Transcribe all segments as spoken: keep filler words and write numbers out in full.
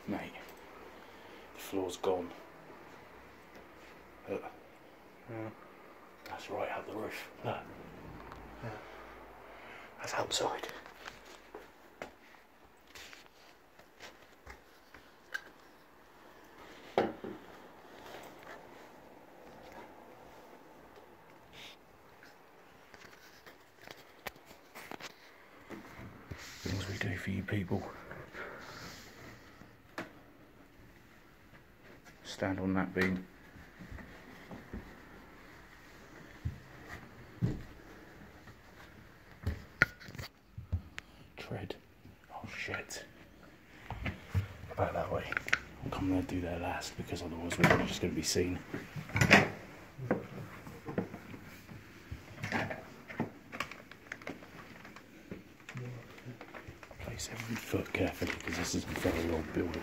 Mate, the floor's gone. Look. Yeah. That's right up the roof. Look. Yeah. That's outside. Things we do for you people. Stand on that beam. Tread. Oh shit. Back that way. I'll come there and do that last because otherwise we're just going to be seen. Place every foot carefully because this is a very old building.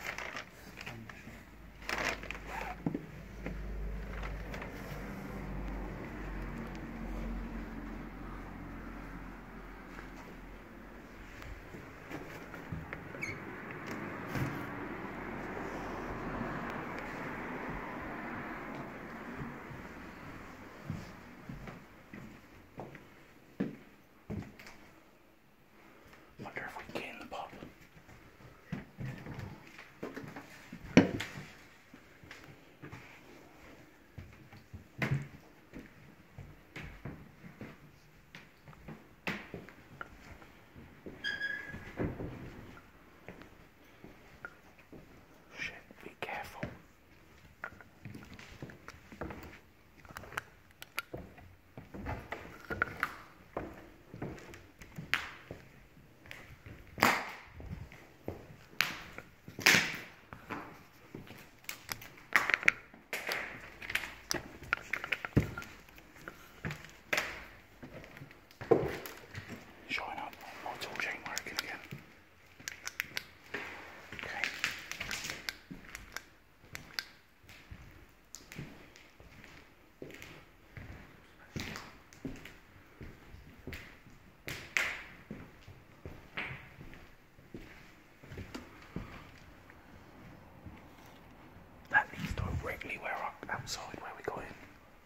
Outside where we got in.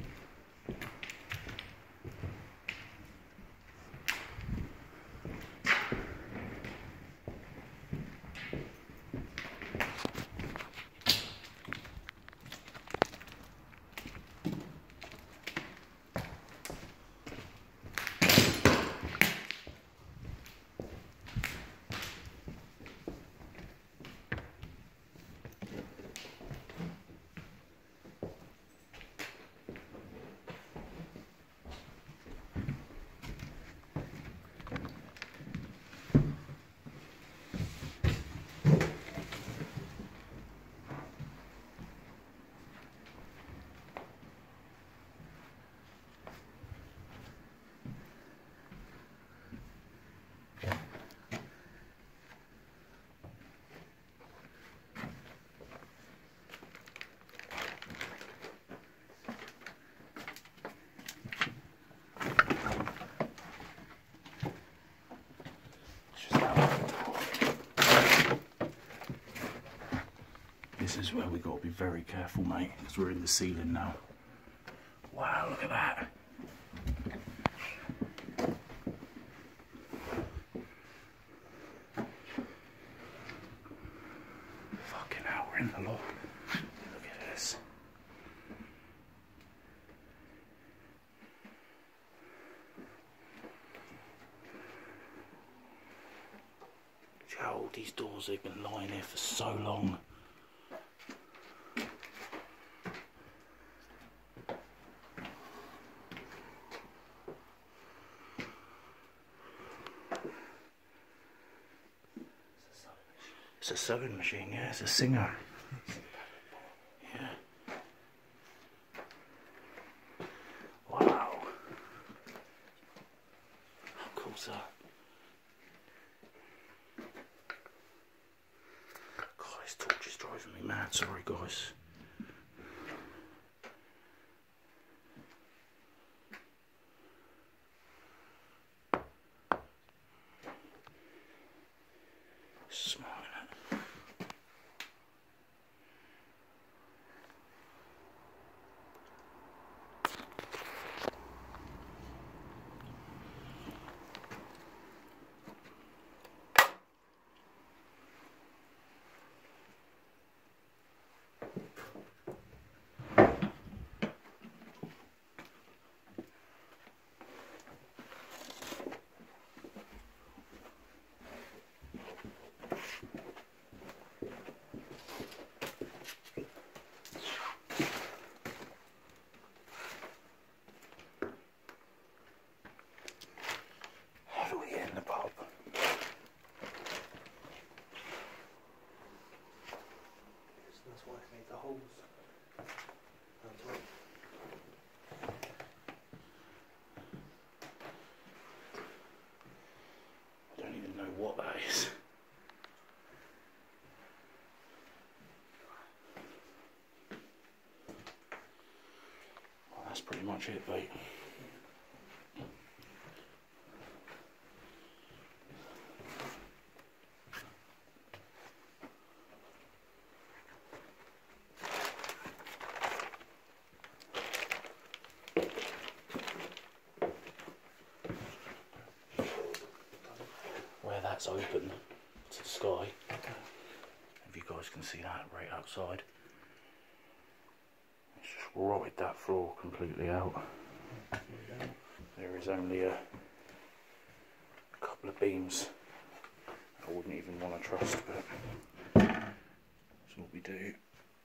This is where we got to be very careful, mate, because we're in the ceiling now. Wow, look at that. Fucking hell, we're in the lock. Look at this. See how old these doors have been lying here for so long. It's a sewing machine, yeah, it's a singer. Yeah. Wow. How cool's that? God, this torch is driving me mad, sorry guys. Smart, innit? holes on top. I don't even know what that is. Well, that's pretty much it, mate. Where that's open to the sky, if you guys can see that right outside, it's just rotted that floor completely out. There is only a couple of beams I wouldn't even want to trust, but that's what we do.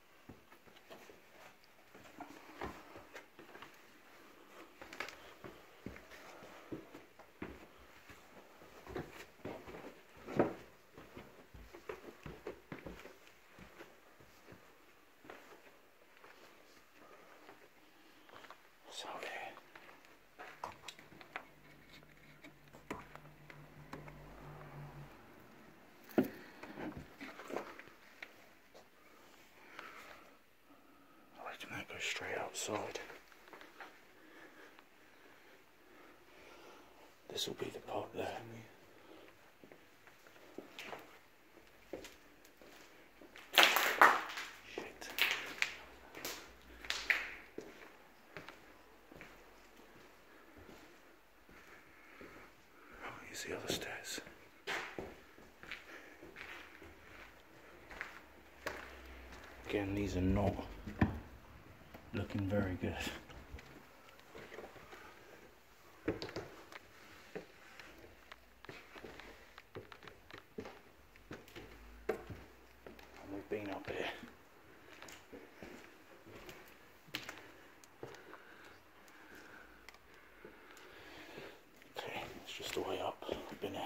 So there. I reckon that goes straight outside. This will be the part there. Shit. Oh, here's the other stairs. Again, these are not looking very good. And we've been up here. Okay, it's just the way up. I've been here.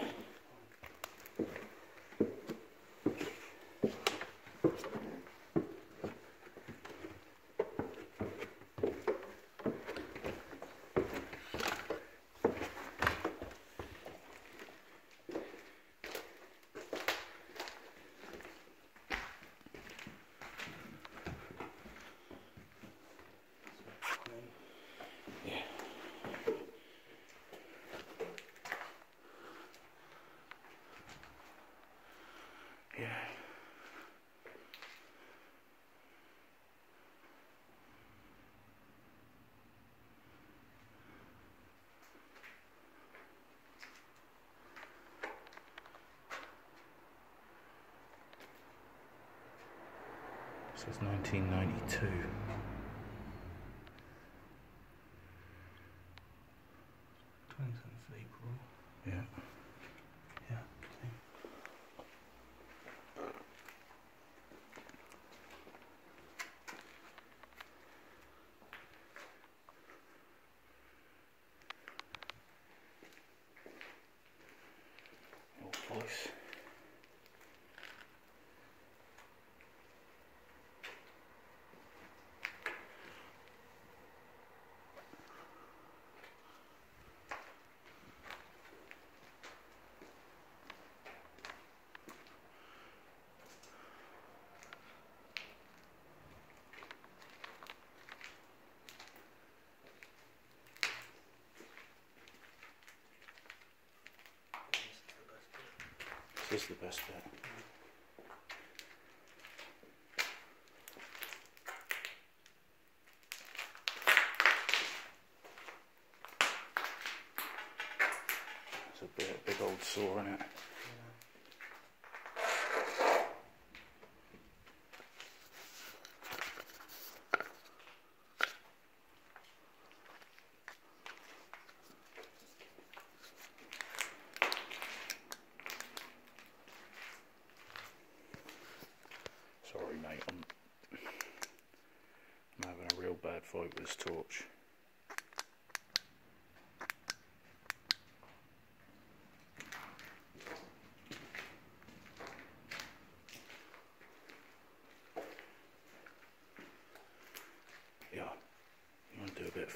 Yeah. This is nineteen ninety-two. twenty-seventh of April. Yeah. Yeah. Old voice. This is the best bit. It's a big, big old saw in it. Sorry mate, I'm, I'm having a real bad fight with this torch.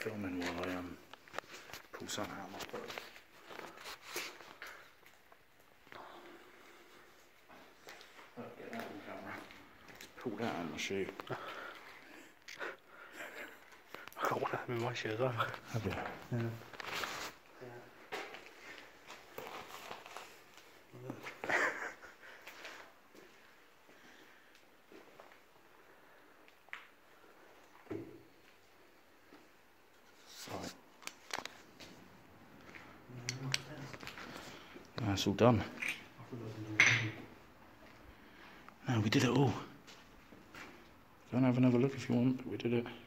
filming while I um, pull something out of my purse. Oh, get that on camera. Pull that out of my shoe. I got one of them in my shoe as well. Have you? Yeah. That's all done. No, we did it all. Go and have another look if you want, but we did it.